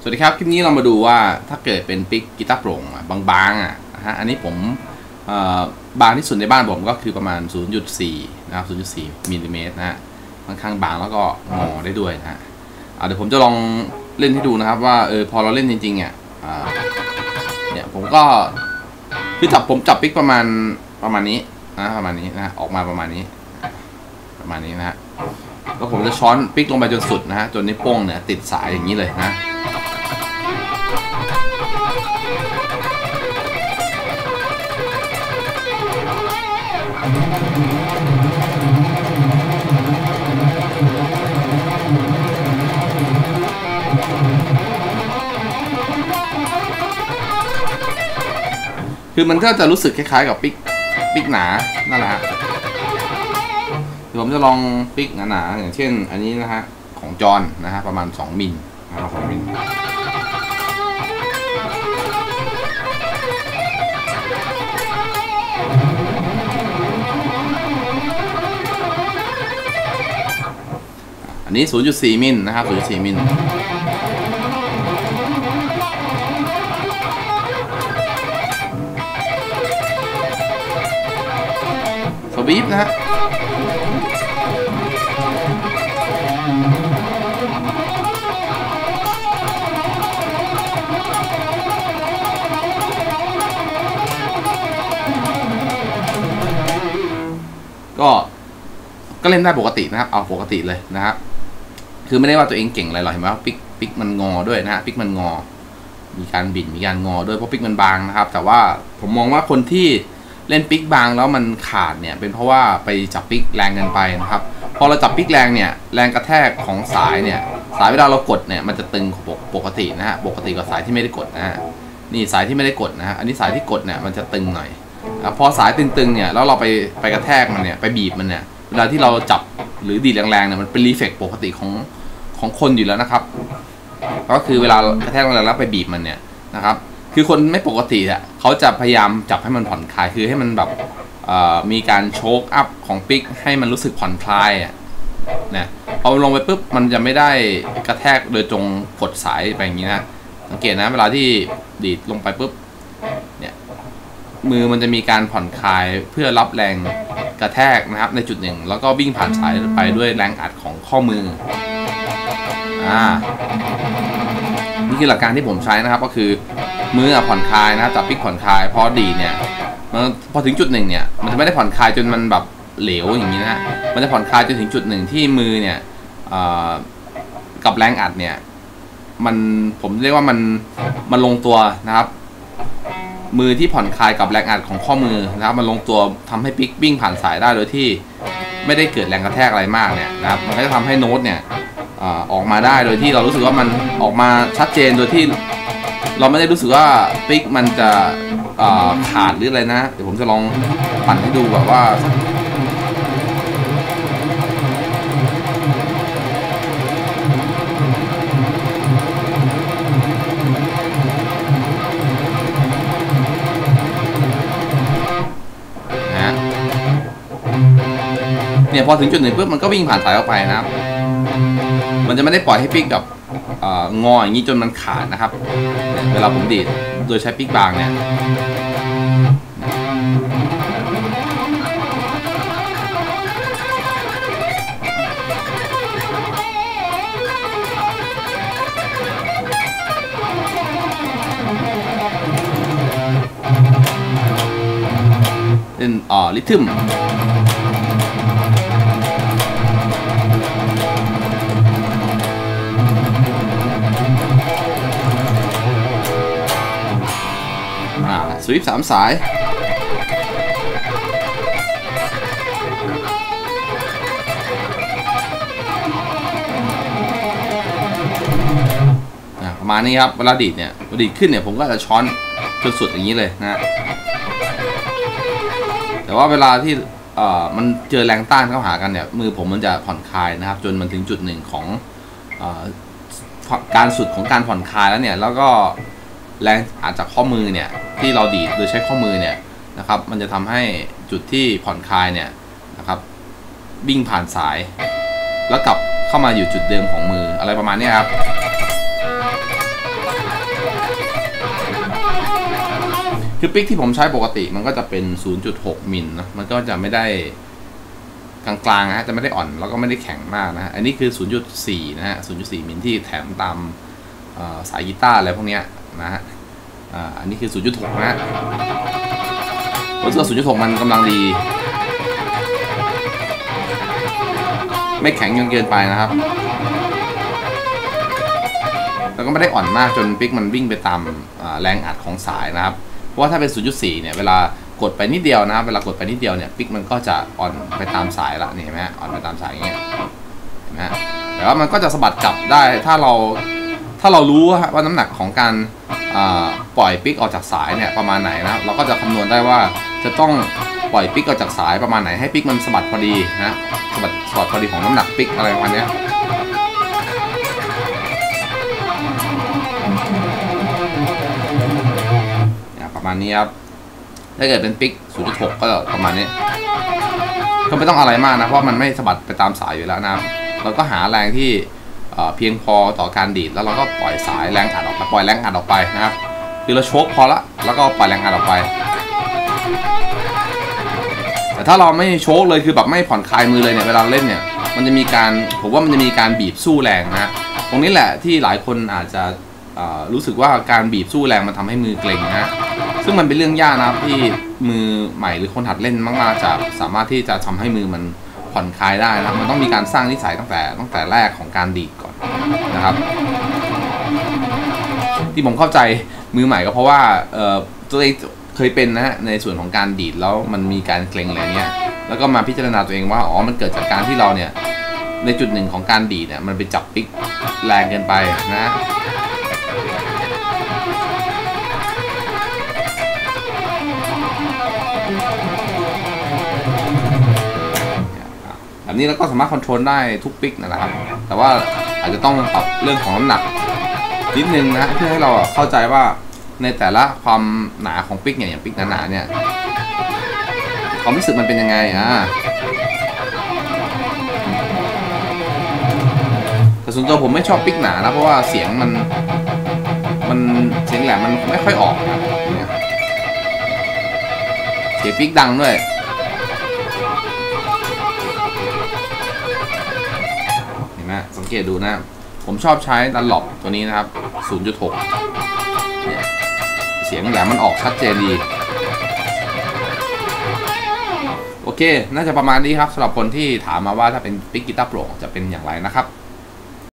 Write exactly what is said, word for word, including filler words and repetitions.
สวัสดีครับคลิปนี้เรามาดูว่าถ้าเกิดเป็นปิกกีตาร์โปร่งบางๆอ่ะฮะอันนี้ผมบางที่สุดในบ้านผมก็คือประมาณ ศูนย์จุดสี่ นะครับ ศูนย์จุดสี่ มิลลิเมตรนะฮะค่อนข้างบางแล้วก็งอได้ด้วยนะฮะเดี๋ยวผมจะลองเล่นให้ดูนะครับว่าเออพอเราเล่นจริงๆเนี่ยเนี่ยผมก็คือจับผมจับปิกประมาณประมาณนี้นะประมาณนี้นะออกมาประมาณนี้ประมาณนี้นะฮะแล้วผมจะช้อนปิกลงไปจนสุดนะฮะจนนิ้วโป้งเนี่ยติดสายอย่างนี้เลยนะคือมันก็จะรู้สึกคล้ายๆกับปิกปิกหนานั่นแหละฮะเดี๋ยวผมจะลองปิกหนาๆอย่างเช่นอันนี้นะฮะของจอห์นนะฮะประมาณสองมิลนะครับสองมิลอันนี้ ศูนย์จุดสี่ มิลนะครับ ศูนย์จุดสี่ มิลสวีปนะฮะก็ก็เล่นได้ปกตินะครับเอาปกติเลยนะครับคือไม่ได้ว่าตัวเองเก่งอะไรหรอกเห็นไหมว่าปิกปิกมันงอด้วยนะฮะปิกมันงอมีการบิดมีการงอด้วยเพราะปิกมันบางนะครับแต่ว่าผมมองว่าคนที่เล่นปิกบางแล้วมันขาดเนี่ยเป็นเพราะว่าไปจับปิกแรงเกินไปนะครับพอเราจับปิกแรงเนี่ยแรงกระแทกของสายเนี่ยสายเวลาเรากดเนี่ยมันจะตึงปกตินะฮะปกติกว่าสายที่ไม่ได้กดนะฮะนี่สายที่ไม่ได้กดนะฮะอันนี้สายที่กดเนี่ยมันจะตึงหน่อยพอสายตึงๆเนี่ยแล้วเราไปไปกระแทกมันเนี่ยไปบีบมันเนี่ยเวลาที่เราจับหรือดีดแรงๆเนี่ยมันเป็นรีเฟกปกติของของคนอยู่แล้วนะครับก็คือเวลากระแทกแรงๆแล้วไปบีบมันเนี่ยนะครับคือคนไม่ปกติอ่ะเขาจะพยายามจับให้มันผ่อนคลายคือให้มันแบบมีการโชคอัพของปิกให้มันรู้สึกผ่อนคลายอ่ะนะพอลงไปปุ๊บมันจะไม่ได้กระแทกโดยตรงกดสายไปอย่างนี้นะสังเกตนะเวลาที่ดีดลงไปปุ๊บเนี่ยมือมันจะมีการผ่อนคลายเพื่อรับแรงกระแทกนะครับในจุดหนึ่งแล้วก็วิ่งผ่านสายไปด้วยแรงอัดของข้อมืออ่านี่คือหลักการที่ผมใช้นะครับก็คือมือผ่อนคลายนะจับปิกผ่อนคลายพอดีเนี่ยมันพอถึงจุดหนึ่งเนี่ยมันจะไม่ได้ผ่อนคลายจนมันแบบเหลวอย่างนี้นะมันจะผ่อนคลายจนถึงจุดหนึ่งที่มือเนี่ยกับแรงอัดเนี่ยมันผมเรียกว่ามันมันลงตัวนะครับมือที่ผ่อนคลายกับแรงอัดของข้อมือนะครับมันลงตัวทำให้ปิกวิ่งผ่านสายได้โดยที่ไม่ได้เกิดแรงกระแทกอะไรมากเนี่ยนะครับมันก็จะทำให้โน้ตเนี่ยออกมาได้โดยที่เรารู้สึกว่ามันออกมาชัดเจนโดยที่เราไม่ได้รู้สึกว่าปิกมันจะขาดหรืออะไรนะเดี๋ยวผมจะลองปั่นให้ดูแบบว่าเนี่ยพอถึงจุดหนึ่งปุ๊บมันก็วิ่งผ่านสายออกไปนะครับมันจะไม่ได้ปล่อยให้ปิกกับงออย่างนี้จนมันขาดนะครับเวลาผมดีดโดยใช้ปิกบางเนี่ยเป็นอ่อริทึมสวิปสามสายประมาณนี้ครับเวลาดีดเนี่ยดีดขึ้นเนี่ยผมก็จะช้อนจนสุดอย่างนี้เลยนะแต่ว่าเวลาที่มันเจอแรงต้านเข้าหากันเนี่ยมือผมมันจะผ่อนคลายนะครับจนมันถึงจุดหนึ่งของการสุดของการผ่อนคลายแล้วเนี่ยแล้วก็ แรงอาจจากข้อมือเนี่ยที่เราดีดโดยใช้ข้อมือเนี่ยนะครับมันจะทำให้จุดที่ผ่อนคลายเนี่ยนะครับวิ่งผ่านสายแล้วกลับเข้ามาอยู่จุดเดิมของมืออะไรประมาณนี้ครับคือปิกที่ผมใช้ปกติมันก็จะเป็น ศูนย์จุดหก มิลนะมันก็จะไม่ได้กลางๆนะจะไม่ได้อ่อนแล้วก็ไม่ได้แข็งมากนะอันนี้คือ ศูนย์จุดสี่ นะฮะ ศูนย์จุดสี่ มิลที่แถมตามสายกีตาร์อะไรพวกนี้นะฮะอันนี้คือ ศูนย์จุดหก นะฮะผมรู้สึก ศูนย์จุดหก มันกำลังดีไม่แข็งจนเกินไปนะครับแล้วก็ไม่ได้อ่อนมากจนปิกมันวิ่งไปตามแรงอัดของสายนะครับเพราะว่าถ้าเป็น ศูนย์จุดสี่ เนี่ยเวลากดไปนิดเดียวนะเวลากดไปนิดเดียวเนี่ยปิกมันก็จะอ่อนไปตามสายละนี่เห็นไหมอ่อนไปตามสายอย่างเงี้ยเห็นไหมแต่ว่ามันก็จะสะบัดกลับได้ถ้าเราถ้าเรารู้ว่าน้ำหนักของการปล่อยปิกออกจากสายเนี่ยประมาณไหนนะเราก็จะคำนวณได้ว่าจะต้องปล่อยปิกออกจากสายประมาณไหนให้ปิกมันสะบัดพอดีนะสะบัดสะบัดพอดีของน้ำหนักปิกอะไรประมาณนี้ประมาณนี้ครับถ้าเกิดเป็นปิก ศูนย์จุดหก ก็ประมาณนี้ก็ไม่ต้องอะไรมากนะเพราะมันไม่สะบัดไปตามสายอยู่แล้วนะครับเราก็หาแรงที่เพียงพอต่อการดีดแล้วเราก็ปล่อยสายแรงอัดออกไปปล่อยแรงอัดออกไปนะครับคือเราโชคพอละแล้วก็ปล่อยแรงอัดออกไปแต่ถ้าเราไม่โชคเลยคือแบบไม่ผ่อนคลายมือเลยเนี่ยเวลาเล่นเนี่ยมันจะมีการผมว่ามันจะมีการบีบสู้แรงนะตรงนี้แหละที่หลายคนอาจจะรู้สึกว่าการบีบสู้แรงมันทำให้มือเกร็งนะซึ่งมันเป็นเรื่องยากนะครับที่มือใหม่หรือคนหัดเล่นมากๆจะสามารถที่จะทำให้มือมันผ่อนคลายได้นะมันต้องมีการสร้างนิสัยตั้งแต่ตั้งแต่แรกของการดีดก่อนนะครับที่ผมเข้าใจมือใหม่ก็เพราะว่าตัวเองเคยเป็นนะฮะในส่วนของการดีดแล้วมันมีการเกร็งอะไรเงี้ยแล้วก็มาพิจารณาตัวเองว่าอ๋อมันเกิดจากการที่เราเนี่ยในจุดหนึ่งของการดีดเนี่ยมันไปจับปิกแรงเกินไปนะแบบนี้เราก็สามารถคอนโทรลได้ทุกปิกนะครับแต่ว่าอาจจะต้องปรับเรื่องของน้ำหนักนิดนึงนะเพื่อให้เราเข้าใจว่าในแต่ละความหนาของปิกเนี่ยอย่างปิกหนาๆเนี่ยความรู้สึกมันเป็นยังไงอ่ะแต่ส่วนตัวผมไม่ชอบปิกหนานะเพราะว่าเสียงมันมันเสียงแหลมมันไม่ค่อยออกนะเสียงปิกดังด้วยสังเกตดูนะผมชอบใช้ดันหลบตัวนี้นะครับ ศูนย์จุดหก เนี่ยเสียงแหลมมันออกชัดเจนดีโอเคน่าจะประมาณนี้ครับสำหรับคนที่ถามมาว่าถ้าเป็นปิกกีตาร์โปร่งจะเป็นอย่างไรนะครับ